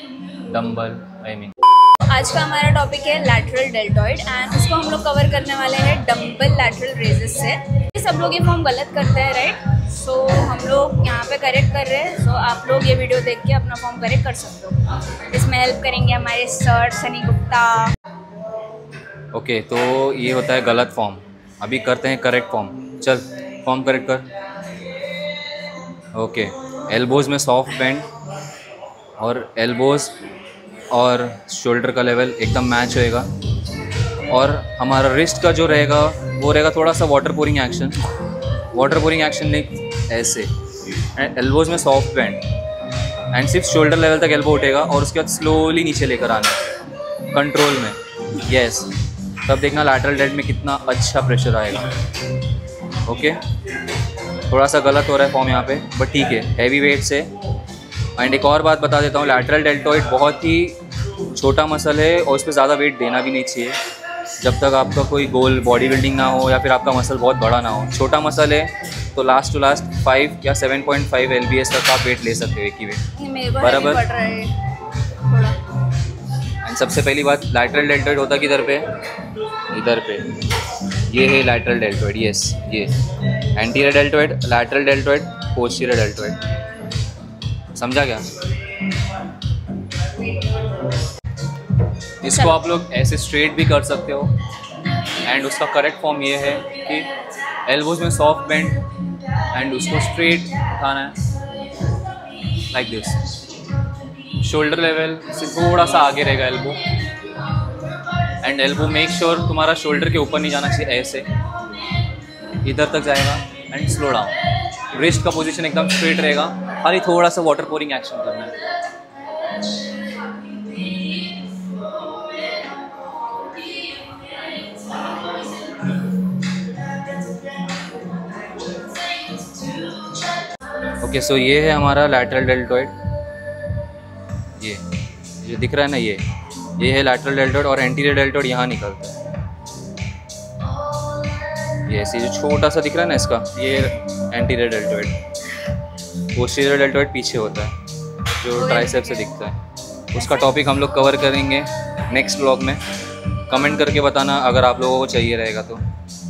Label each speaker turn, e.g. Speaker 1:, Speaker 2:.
Speaker 1: Dumbbell I mean.
Speaker 2: आज का हमारा टॉपिक है लैटरल डेल्टॉइड एंड उसको हम लोग कवर करने वाले हैं डंबल लैटरल रेजेस से। सब लोग ये फॉर्म गलत करते हैं राइट, सो हम लोग यहाँ पे करेक्ट कर रहे हैं। सो आप लोग ये वीडियो देख के अपना फॉर्म करेक्ट कर सकते हो। इसमें हेल्प करेंगे हमारे सर सनी गुप्ता।
Speaker 1: ओके, तो ये होता है गलत फॉर्म। अभी करते हैं करेक्ट फॉर्म। चल फॉर्म करेक्ट कर। ओके, एल्बोज़ में सॉफ्ट बेंड और एल्बोज़ और शोल्डर का लेवल एकदम मैच होएगा। और हमारा रिस्ट का जो रहेगा वो रहेगा थोड़ा सा water pouring action. Water pouring action नहीं, ऐसे। एंड एल्बोज़ में सॉफ्ट बेंड एंड सिर्फ शोल्डर लेवल तक एल्बो उठेगा और उसके बाद स्लोली नीचे लेकर आना कंट्रोल में। यस, तब देखना लैटरल डेल्ट में कितना अच्छा प्रेशर आएगा। ओके, थोड़ा सा गलत हो रहा है फॉर्म यहाँ पे, बट ठीक है, हैवी वेट से। एंड एक और बात बता देता हूँ, लैटरल डेल्टॉइड बहुत ही छोटा मसल है और उस पर ज़्यादा वेट देना भी नहीं चाहिए जब तक आपका कोई गोल बॉडी बिल्डिंग ना हो या फिर आपका मसल बहुत बड़ा ना हो। छोटा मसल है तो लास्ट टू लास्ट 5 या 7.5 LBS तक आप वेट ले सकते हो, एक ही वेट बराबर। एंड सबसे पहली बात, लैटरल डेल्टॉइड होता किधर पे? इधर पे। ये है लैटरल डेल्टॉइड। यस, ये anterior deltoid, lateral deltoid, posterior deltoid. समझा क्या? इसको आप लोग ऐसे स्ट्रेट भी कर सकते हो। एंड उसका करेक्ट फॉर्म ये है कि एल्बोज में सॉफ्ट बेंड एंड उसको स्ट्रेट उठाना है लाइक दिस। शोल्डर लेवल से थोड़ा सा आगे रहेगा elbow. And elbow make sure तुम्हारा शोल्डर के ऊपर नहीं जाना चाहिए, ऐसे इधर तक जाएगा। And slow down. रिस्ट का पोजीशन एकदम स्ट्रेट रहेगा, खाली थोड़ा सा वाटर पोरिंग एक्शन करना है। ओके, सो ये है हमारा लैटरल डेल्टॉइड। ये दिख रहा है ना, ये है लैटरल डेल्टॉइड और एंटीरियर डेल्टॉइड यहाँ निकलता है। ये जो छोटा सा दिख रहा है ना इसका, ये एंटीरियर डेल्टॉइड। पोस्टीरियर डेल्टॉइड पीछे होता है जो ट्राइसेप से दिखता है। उसका टॉपिक हम लोग कवर करेंगे नेक्स्ट व्लॉग में। कमेंट करके बताना अगर आप लोगों को चाहिए रहेगा तो।